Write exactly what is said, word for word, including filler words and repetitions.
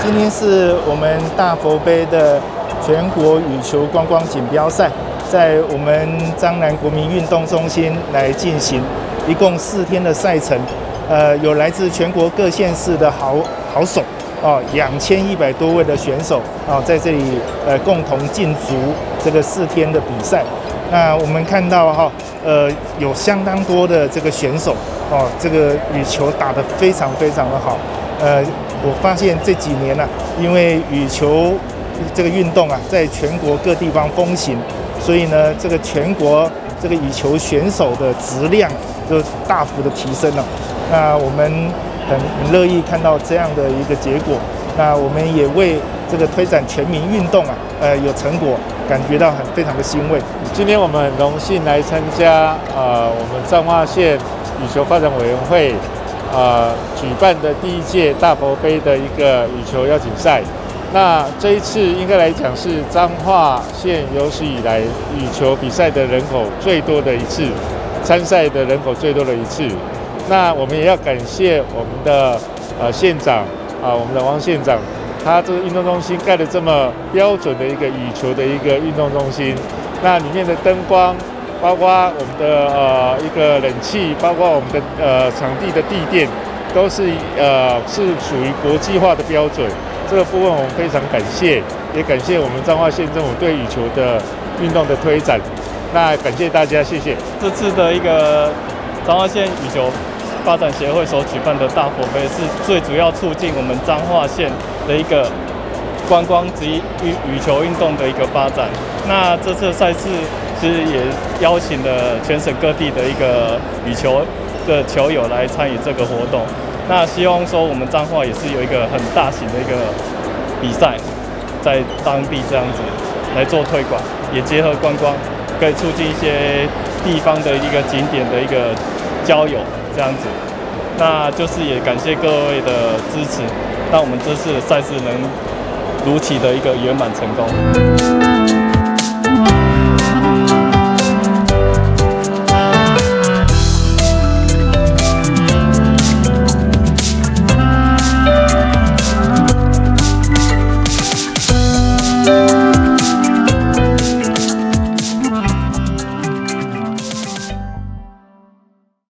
今天是我们大佛杯的全国羽球观光锦标赛，在我们彰南国民运动中心来进行，一共四天的赛程，呃，有来自全国各县市的好好手哦，两千一百多位的选手啊、哦，在这里呃共同竞逐这个四天的比赛。那我们看到哈、哦，呃，有相当多的这个选手哦，这个羽球打得非常非常的好。呃，我发现这几年呢、啊，因为羽球这个运动啊，在全国各地方风行，所以呢，这个全国这个羽球选手的质量就大幅的提升了。那我们很很乐意看到这样的一个结果。那我们也为这个推展全民运动啊，呃，有成果，感觉到很非常的欣慰。 今天我们很荣幸来参加呃我们彰化县羽球发展委员会呃举办的第一届大佛杯的一个羽球邀请赛。那这一次应该来讲是彰化县有史以来羽球比赛的人口最多的一次，参赛的人口最多的一次。那我们也要感谢我们的呃县长啊、呃，我们的王县长。它这个运动中心盖的这么标准的一个羽球的一个运动中心，那里面的灯光，包括我们的呃一个冷气，包括我们的呃场地的地垫，都是呃是属于国际化的标准。这个部分我们非常感谢，也感谢我们彰化县政府对羽球的运动的推展。那感谢大家，谢谢。 这次的一个彰化县羽球发展协会所举办的大佛杯，是最主要促进我们彰化县的一个观光及羽羽球运动的一个发展。那这次赛事其实也邀请了全省各地的一个羽球的球友来参与这个活动。那希望说我们彰化也是有一个很大型的一个比赛，在当地这样子来做推广，也结合观光，可以促进一些地方的一个景点的一个交友。这样子，那就是也感谢各位的支持，让我们这次的赛事能如期的一个圆满成功。